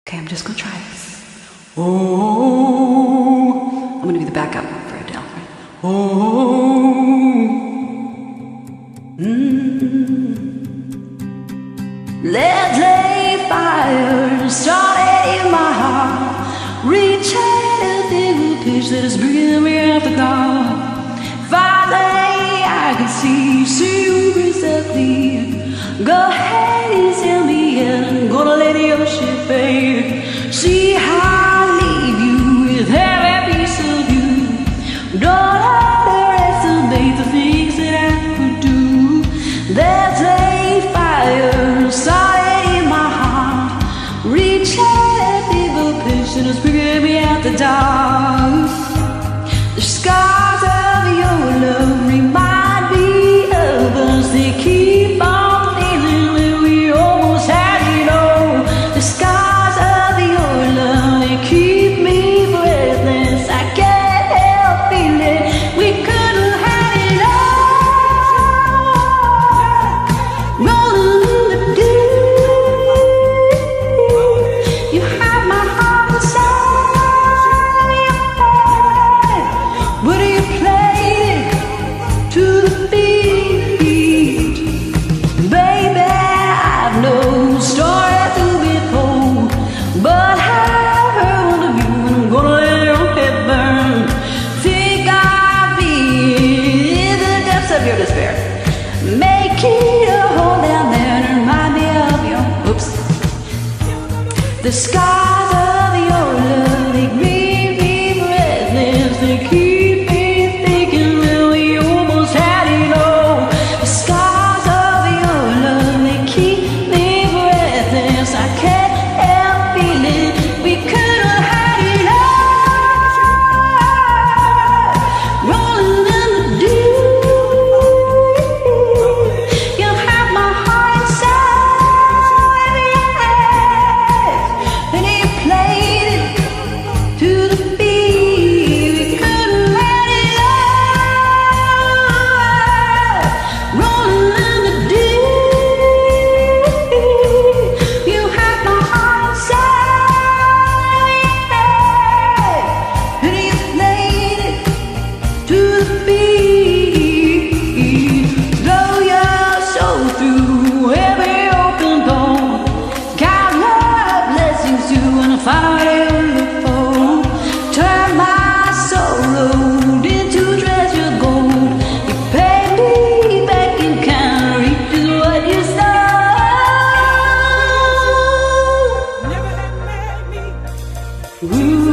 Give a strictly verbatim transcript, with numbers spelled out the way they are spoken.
Okay, I'm just gonna try this. Oh, I'm gonna do the backup for Adele. Oh, mm. Let's lay fire started in my heart. Reach out a bigger pitch that is bringing me out the dark. Finally, I can see, see you crystal clear. Go ahead and tell me, and I'm gonna let your shit fade. See how I leave you with every piece of you. Don't underestimate the things that I could do. There's a fire started in my heart. Reach out a bigger pitch that is bringing me out the dark. The scars of your love remind me of us. They keep on feeling that we almost had it all. The scars of your love, they keep me breathless. I can't help feeling we could have had it all. Rolling in the deep, you have my heart inside your head. But you played it to the beat. Baby, I've no story to be told, but I heard one of you, and I'm gonna let your head burn. Think I'll be in the depths of your despair. Make it a hole down there and remind me of your oops. The scars of your love, they leave me breathless. They keep me thinking that we almost had it all. The scars of your love, they keep me breathless. I can't help feeling we could have had it all. Rolling in the deep, you have my heart inside your head. And you played it to the beat. We couldn't let it all. Rolling in the deep, you have my heart inside your head. And you played it to the beat. Blow your soul through every open door. Count love blessings to and find out what you look for. Turn my sorrow into treasure gold. You pay me back in kind, reap is what you stole. Ooh.